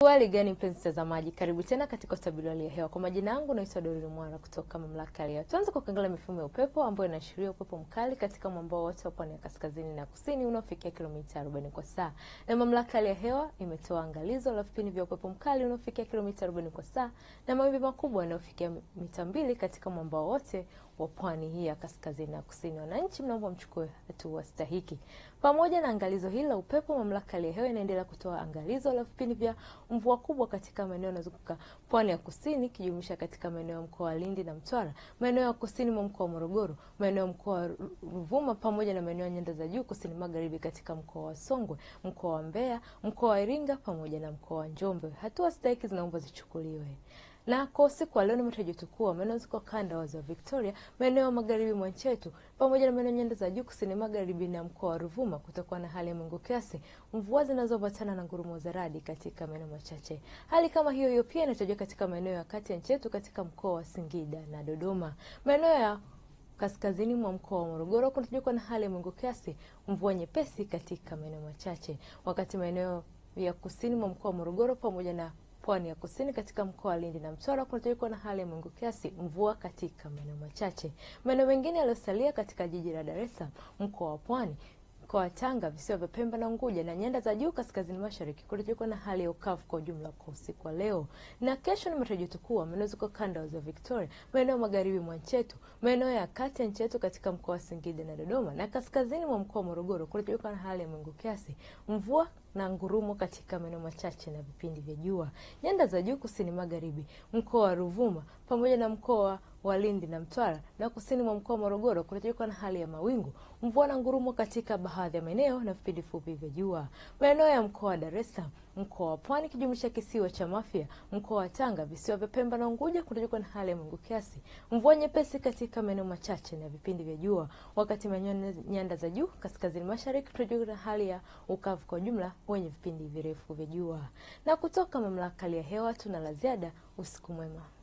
Swali gani mpenzi mtazamaji, karibu tena katika utabiri wa hali ya hewa. Kwa majina yangu naitwa Doreen Mwara kutoka mamlaka ya hewa. Tuanze kwa kuangalia mifumo ya upepo ambayo inaashiria upepo mkali katika mwambao wote wa pwani ya kaskazini na kusini unaofikia kilomita 40 kwa saa. Na mamlaka ya hewa imetoa angalizo la vipindi vya upepo mkali unaofikia kilomita 40 kwa saa na mawimbi makubwa yanayofikia mita 2 katika mwambao wote wa pwani hii ya kaskazini na kusini. Wananchi mnaomba mchukue hatua stahiki. Pamoja na angalizo hili la upepo, mamlaka ya hewa inaendelea kutoa angalizo la vipindi vya mvua kubwa katika maeneo yanayozunguka pwani ya kusini, kijumlisha katika maeneo ya mkoa wa Lindi na Mtwara, maeneo ya kusini mwa mkoa wa Morogoro, maeneo ya mkoa wa Ruvuma pamoja na maeneo ya nyanda za juu kusini magharibi katika mkoa wa Songwe, mkoa wa Mbeya, mkoa wa Iringa pamoja na mkoa wa Njombe. Hatua stahiki zinaomba zichukuliwe. Na kwa usiku wa leo nimetarajia kuwa maeneo ziko kanda wa ziwa Victoria, maeneo ya magharibi mwa nchi yetu pamoja na maeneo nyanda za juu kusini magharibi na mkoa wa Ruvuma kutakuwa na hali ya mawingu kiasi, mvua zinazoambatana na ngurumo za radi katika maeneo machache. Hali kama hiyo pia inatarajiwa katika maeneo ya kati ya nchi yetu katika mkoa wa Singida na Dodoma. Maeneo ya kaskazini mwa mkoa wa Morogoro kunatarajiwa na hali ya mawingu kiasi, mvua nyepesi katika maeneo machache. Wakati maeneo ya kusini mwa mkoa wa Morogoro pamoja na pwani ya kusini katika mkoa wa Lindi na Mtwara kunatarajiwa na hali ya mawingu kiasi, mvua katika maeneo machache. Maeneo mengine yaliyosalia katika jiji la Dar es Salaam, mkoa wa Pwani, mkoa wa Tanga, visiwa vya Pemba na Unguja na nyanda za juu kaskazini mashariki kunatarajiwa na hali ya ukavu kwa ujumla kwa usiku wa leo. Na kesho nimetarajia kuwa maeneo ziko kanda ya ziwa Victoria, maeneo magharibi mwa nchi yetu, maeneo ya kati ya nchi yetu katika mkoa wa Singida na Dodoma na kaskazini mwa mkoa wa Morogoro kunatarajiwa na hali ya mawingu kiasi, mvua na ngurumo katika maeneo machache na vipindi vya jua. Nyanda za juu kusini magharibi, mkoa wa Ruvuma pamoja na mkoa wa Lindi na Mtwara na kusini mwa mkoa wa Morogoro kunatarajiwa na hali ya mawingu, mvua na ngurumo katika baadhi ya maeneo na vipindi fupi vya jua. Maeneo ya mkoa wa Dar es Salaam, mkoa wa Pwani kijumlisha kisiwa cha Mafia, mkoa wa Tanga, visiwa vya Pemba na Unguja kunatarajiwa na hali ya mawingu kiasi, mvua nyepesi katika maeneo machache na vipindi vya jua. Wakati maeneo nyanda za juu kaskazini mashariki kunatarajiwa na hali ya ukavu kwa jumla wenye vipindi virefu vya jua. Na kutoka mamlaka ya hewa tuna la ziada. Usiku mwema.